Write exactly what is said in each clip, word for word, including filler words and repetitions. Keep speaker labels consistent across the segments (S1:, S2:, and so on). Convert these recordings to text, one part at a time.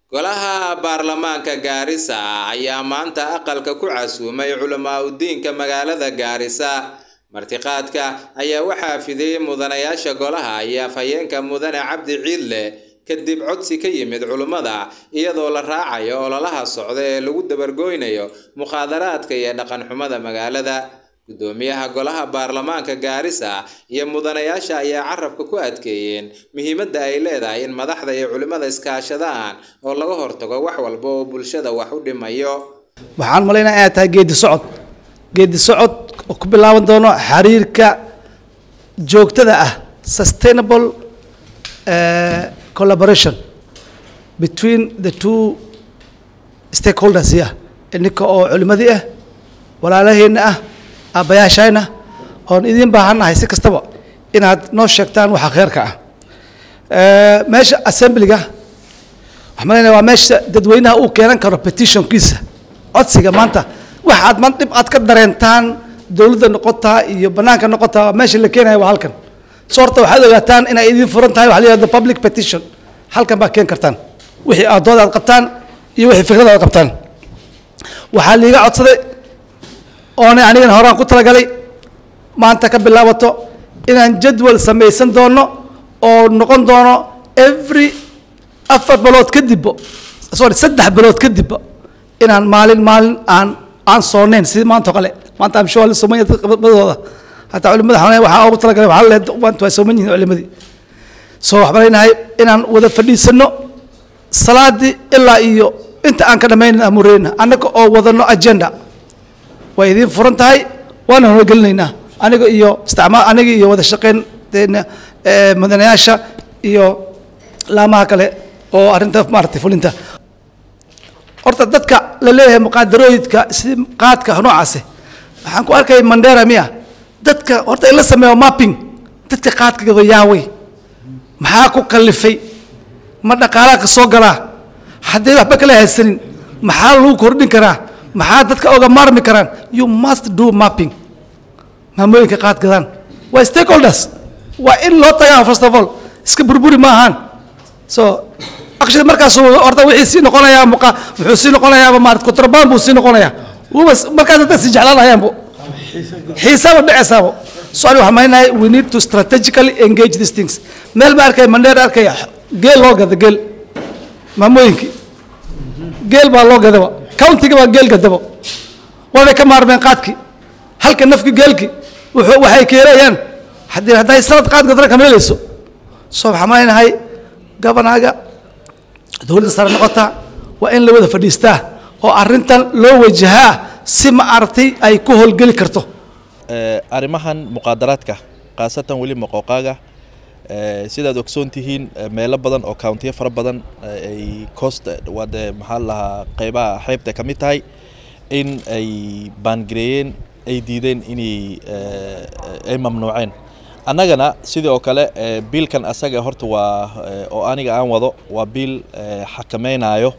S1: golaha baarlamaanka Gaarisa ayaa maanta aqalka ku casuumay culamaa u diinka magaalada Gaarisa. martiqaadka ayaa waxaa fidiyay mudanayaasha golaha ayaa fayeenka mudane Cabdi Ciidle kadib codsi ka yimid culimada iyadoo la raacayo ololaha socda ee lagu dabargooynayo muqaadaraadka iyo dhaqan xumada magaalada. gudoomiyaha golaha baarlamaanka Gaarisa iyo mudanayaasha ayaa carabka ku adkeeyeen muhiimadda ay leedahay in madaxda iyo culimada iskaashadaan oo laga hortago wax walba oo bulshada wax u dhimayo.
S2: waxaan maleynayaa ay tahay geedi socod geedi socod oo ku bilaaban doono xiriirka joogtada ah sustainable uh, collaboration between the two stakeholders here ininka oo culimadii ah walaalaheena ah abayaashayna oon idin baahanahay si kastaba inaad noo sheegtaan waxa khayrka ah ee meesha assemblyga waxaan waa meesha dadweynaha uu keenan karo petitionkiisa codsiga maanta wax aad man dib aad ka dareentaan dawladda noqotaa iyo banaanka noqotaa meesha la keenayo waa halkan soorta waxaad ogaataan inay idin furan tahay waxa la yiraahdo public petition halkan baa keen kartaan wixii aad dood aad qabtaan iyo wixii fikrad aad qabtaan waxa liiga codsaday oona aniga horaan ku talagalay maanta ka bilaabato inaan jadwal sameeysan doono oo noqon doono every afar bilood kadib sorry saddex bilood kadib inaan maalin maalin aan aan sooneyn si maanta kale maanta am shawal Soomaaliya qabadooda hata culimada waxa ugu talagalay waxa la maanta way Soomaaliyiin culimadii soo waxbaraynahay inaan wada fadhiisano salaadi ilaa iyo inta aan ka dhameeyna amureena anaga oo wadano agenda way idin furan tahay waana hawlgelinaynaa aniga iyo isticmaal aniga iyo wada shaqeyn ee mudanayaasha iyo laamaha kale oo arinta maartay fulinta horta dadka la leeyahay muqaadarooyinka si qaadka noocaas waxaan ku arkay Mandera miya dadka horta in la sameeyo mapping dadka qaadka yaaway maxaa ku kalifay ma dhaqaalaha ka soo galaa haddii waxba kala haysanin maxaa lagu kordhin karaa maxaa dadka oga maarmi karaan you must do mapping maamooyinka qaad gadaan waa stakeholders waa in loo tagaa first of all iska burburi ma ahan so actually markaas horta wixii si noqonaya muqa wuxuu si noqonayaa maarad kontraband buu si noqonayaa wuxuu markaas dadka si jeclaanayaan buu xisaab dhaceysabo so waxa maaynahay we need to strategically engage these things meel ma arkay Mandera arkay geel loo gada geel maamooyinki geel baa loo gadaba countiga waa geel gadabo wada ka maarmeen qaadki halka nafki geelki wuxuu waxay keenayaan hadii haday sanad qaad gadra kameelayso soo xamaaynahay gabanaga dawladda sare noqota waa in la wada fadhiistaa oo arintan loo wajahaa si ma aragtay ay ku howlgali karto
S3: ee arimahan muqaadaraadka qaasatan wali maqooqaaga ee sidaad ogsoon tihiin meelo badan oo county fara badan ay coast wada maxaa la qaybaha xeebta kamid tahay in ay baangareeyeen ay diideen inay ay mamnuuceen annagana sidoo kale biilkan asaga horta waa oo aniga aan wado waa biil xakameynaayo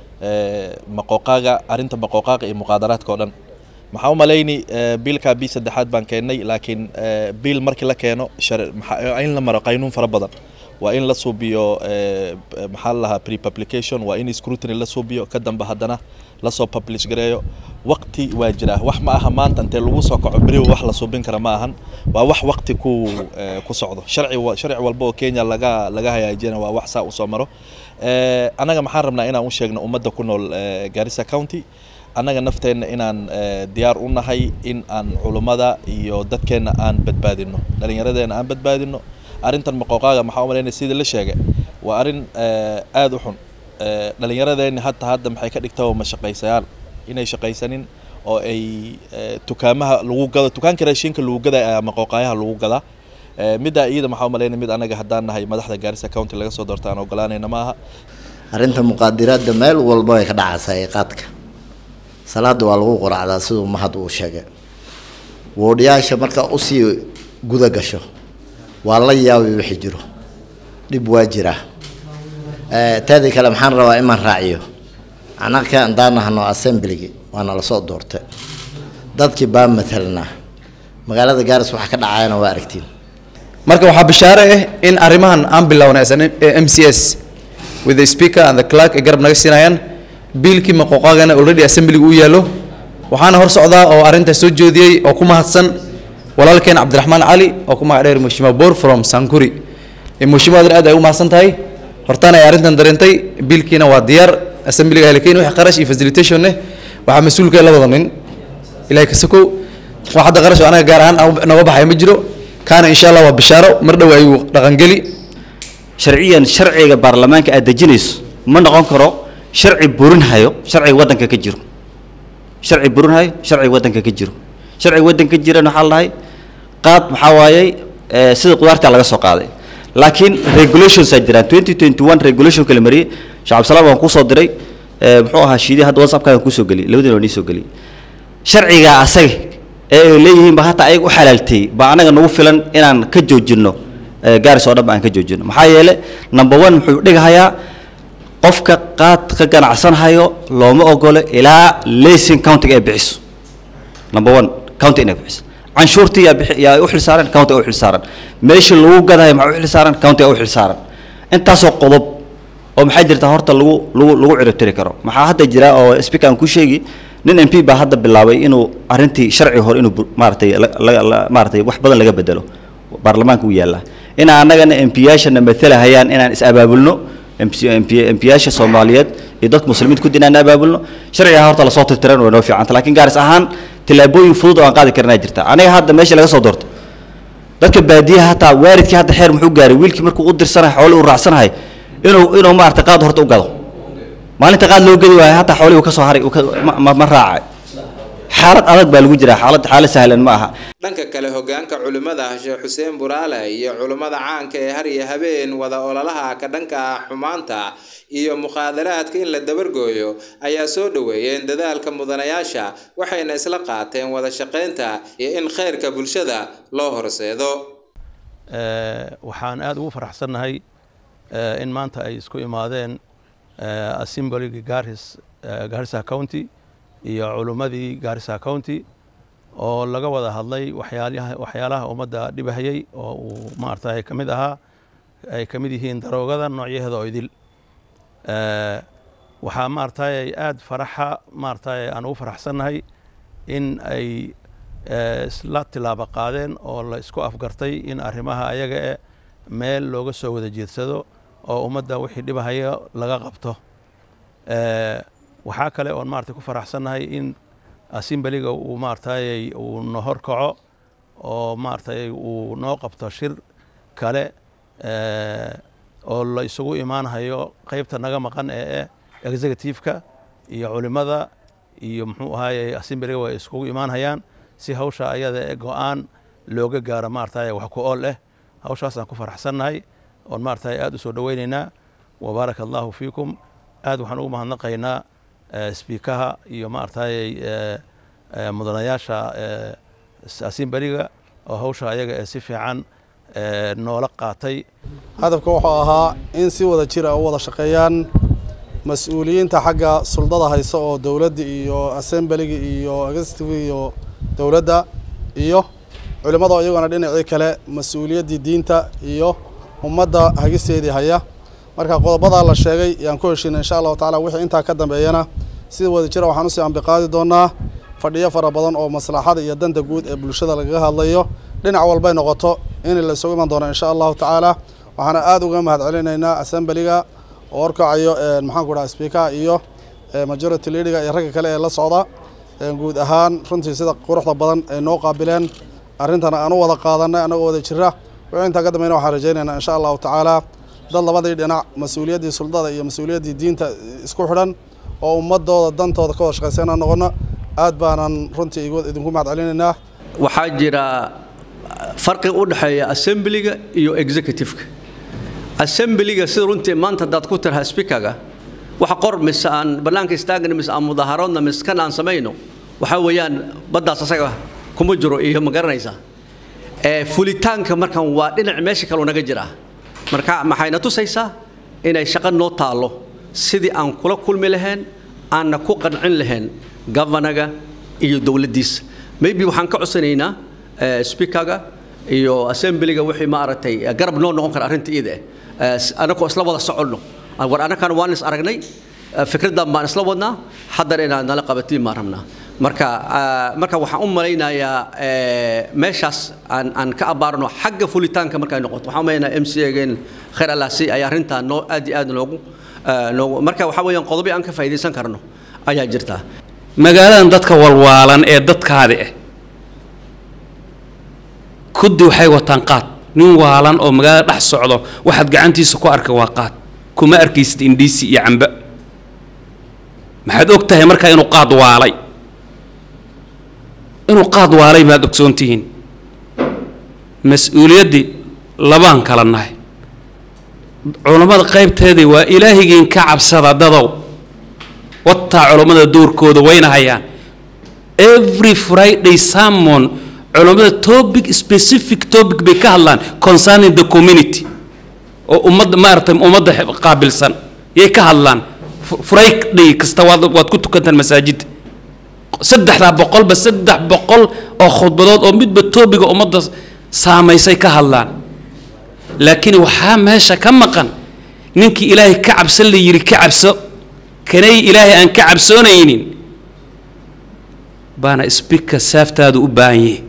S3: maqooqaaga arinta maqooqaaga iyo muqaadaraadka oo dhan maxaa u maleeyni biilka bi saddexaad baan keenay laakiin biil markii la keeno in la maro qaynuun fara badan waa in la suubiyo maxaa la pre publication waa in scrutiny la suubiyo ka dambe hadana la soo publish gareeyo waqti waa jira wax ma aha maanta inta lagu soo kaco bari wax la suubin kara ma ahan waa wax waqti ku ku socdo sharci sharci walba oo Kenya laga laga hayaajina waa wax saa u soo maro ee anaga maxaan rabnaa inaan u sheegno ummadda ku nool Garissa County annaga nafteena inaan diyaar u nahay in aan culimada iyo dadkeena aan badbaadino dhalinyaradeena aan badbaadino arintan maqooqaaga maxaa u maleynay sida la sheegay waa arin aad u xun dhalinyaradeena hatta hadda maxay ka dhigtaa ma shaqeysayaan inay shaqeysanin oo ay tukaamaha lagu gado tukaanka raashinka lagu gada maqooqaayaha lagu gada midda iyada maxaa u maleynay mid anaga haddaan nahay madaxda Garissa County laga soo doortaan ogolaanayna maaha
S4: arinta muqaadaraadda meel walba ay ka dhacaysaa qaadka salaada waa lagu qoracdaa sidoo mahad uu sheegay woodiyaasha marka u sii guda gasho waa la yaabay wixii jiro dib waa jira ee taadi kale maxaan rabaa in aan raaciyo anaka andaanahno assembly waana la soo doortay dadkii baa matalna magaalada Gaarisa waxa ka dhacayna waa aragtiin
S5: marka waxa bishaare ah in arimahan aan bilownay M C S with the speaker and the clerk ee garab naga siinayaan biilkii maqooqaagana already assembly uu yaalo waxaana hor socdaa oo arrinta soo jeediyay oo ku mahadsan walaalkeen Cabdiraxmaan Cali oo ku magac dheer Mheshimiwa Bor from Sankuri ee Mheshimiwa aad ay u mahadsan tahay hortaan ay arrintan dareentay biilkiina waa diyaar assembly ga helkeen wax qarash iyo facilitation eh waxa mas'uulka labada nin ilaahay ka sako waxda qarash anaga gaar ahaan naga baxay ma jiro kaana insha Allah waa bishaaro mar dhow ay dhaqan gali
S6: sharciyan sharciga baarlamaanka aad dejinayso ma noqon karo sharci burin hayo sharci wadanka ka jiro sharci burin hayo sharci wadanka ka jiro sharci wadanka ka jira waxa la qaad waxa waayay sida qudaarta laga soo qaaday laakiin regulations ay jiraan twenty twenty-one regulation kala mariyay shacab salaam waan ku soo diray muxuu ahaa shiidii hadda WhatsApp ka ku soo gali labadii oo ni soo gali sharciga asaga ee leeyihiin ba hata ay u xalaaltay ba anaga nagu filan inaan ka joojino gaaris oo dhan aan ka joojino maxaa yeelay number one wuxuu dhigayaa qofka qaad ka ganacsan hayo looma ogolo ilaa leasing county ee bixiso number one county in bixiso canshuurtii yaa u xil saaran county u xil saaran meesha lagu gadayo ma u xil saaran county u xil saaran intaas oo qodob oo maxay jirta horta lagu lagu lagu ciribtiri karo maxaa hadda jira oo speaker aan ku sheegi nin M P ba hadda bilaabay inuu arintii sharci hor inuu maartay maartay wax badan laga bedelo baarlamaanka uu yaala in anagana M P yaashana matala hayaan inaan is abaabulno M P yaasha Soomaaliyeed iyo dadka muslimiinta ku dinaan abaabulno sharciga horta la soo tirtiraan oo noo fiican laakiin gaaris ahaan tilaabooyin fudud oo aan qaadi karnaa jirta aniga hadda meesha laga soo doorto dadka baadiyaha hata waaridkii hadda xeer muxuu gaaray wiilkii markuu u dirsanahay xoolo u raacsanahay inuu inuu maartay qaad horta u gado maalinta qaad loo gadi waay hata xoolo uu ka soo haray ma raacay xaalad adag baa lagu jira xaalad xaalad sahlan ma aha
S1: dhanka kale hogaanka culimada Sheekh Xuseen Buraale iyo culimada caanka ee har iyo habeen wada ololaha ka dhanka xumaanta iyo muqaadaraadka in la dabargooyo ayaa soo dhaweeyeen dadaalka mudanayaasha waxayna isla qaateen wada shaqeynta iyo in khayrka bulshada loo horseedo
S7: ee waxaan aad ugu faraxsanahay in maanta ay isku imaadeen assembly Garis Garissa County iyo culimadii Garissa County oo laga wada hadlay waxyaalaha waxyaalaha umada dhibahayay oo uu maartay kamid ahaa ay kamid yihiin daroogada noocyadeeda oo idil ee waxa maartay aad faraxa maartay aan ugu faraxsanahay in ay isla tilaabo qaadeen oo la isku afgartay in arrimaha ayaga ee meel looga soo wada jeedsado oo umada wixii dhibahaya laga qabto ee waxa kale oo maartay ku faraxsanahay in assembly-ga uu maartay uu noo horkaco oo maartay uu noo qabto shir kale ee oo la isugu imaanayo qaybta naga maqan ee executive-ka iyo culimada iyo muxuu ahaayay assembly-ga way isugu imaanayaan si hawsha ayada ee go'aan looga gaaro maartay wax ku ool ah hawshaas aan ku faraxsanahay oo maartay aad u soo dhaweynayna wa barakallahu fiikum aad waxaan ugu mahadnaqaynaa speaker iyo maartay mudanayaasha assembly-ga oo hawsha ayaga ee si fiican noola qaatay
S8: hadafka wuxuu ahaa in si wada jir ah u wada shaqeeyaan mas'uuliyiinta xagga suldada hayso oo dawladda iyo assembly-ga iyo executive iyo dawladda iyo culimada iyaguna dhinacii kale mas'uuliyadii diinta iyo ummadda hagisteedii haya marka qodobada la sheegay yaan ku heshiinay insha Allah taala wixii inta ka dambeeyana si wada jir waxaan u sii ambiqaadi doonaa fadhiyo fara badan oo maslaxada iyo danta guud ee bulshada laga hadlayo dhinac walba noqoto in la soo iman doono insha Allah taala waxaan aad uga mahad celinaynaa assembly-ga oo orkacayo ee maxaan ku dhahay speaker iyo majority leader-ga iyo ragga kale ee la socda guud ahaan runtii sida quruxda badan ee noo qaabileen arintana aan u wada qaadanay anaga wada jira wixii inta ka dambeeyana waxaan rajaynaynaa insha Allah taala dad labadii dhinac mas'uuliyadii suldada iyo mas'uuliyadii diinta isku xidhan oo ummadooda dantooda ka wada shaqeysana noqono aad baanan runtii idinku mahad celinaynaa
S9: waxaa jira farqi u dhaxeeya assembly-ga iyo executive-ka assembly-ga sida runtii maanta dad ku tirhaa speaker-ga waxa qor mis aan banaanka istaagna mis aan mudaharaadna mis kan aan sameeyno waxa weeyaan badaas asaga kuma jiro iyo ma garanaysa ee fulitaanka markan waa dhinac meesha kale naga jira marka maxayna tusaysaa inay shaqo noo taalo sidii aan kula kulmi lahayn aan ku qancin lahayn governor-ga iyo dawladdiisa maybe waxaan ka codsanaynaa speaker-ga iyo assembly-ga wixii ma aragtay garab noo noqon kara arrinta iyada anagoo isla wada soconno war anakan waan is aragnay fikradan baan isla wadnaa haddana inaan nala qabatiin ma rabnaa marka marka waxaan u malaynayaa meeshaas aan aan ka abaarno xagga fulitaanka marka ay noqoto waxaan meenaa M C A-gan khayr Allah si ay arintan noo aad iyo aad loogu loogu marka waxa weeyaan qodobo aan ka faa'iideysan karno ayaa jirta
S10: magaaladan dadka walwaalan ee dadkaada ah kudi waxay wataan qaad nin waalan oo magaalada dhex socdo waxaad gacantiisa ku arka waa qaad kuma arkaysid indhiisi iyo camba maxaad og tahay markaa inuu qaad waalay inuu qaad waalay baad ogsoontihiin mas-uuliyaddii labaan kala nahay culammada qaybteedii waa ilaahigiin ka cabsada dadow wataa culammada doorkooda wayna hayaan every Friday sermon culammada topic specific topic bay ka hadlaan concerning the community oo ummadda maartay ummadda qaabilsan yay ka hadlaan Friday kasta waad waad ku tukantaan masaajid saddexda boqol ba saddex boqol oo khudbadood oo midba topic ummadda saameysay ka hadlaan laakiin waxa meesha ka maqan ninkii ilaahay ka cabsan la yiri ka cabso kanay ilaahay aan ka cabsoonaynin baana speaker saaftaadu u baahan yahay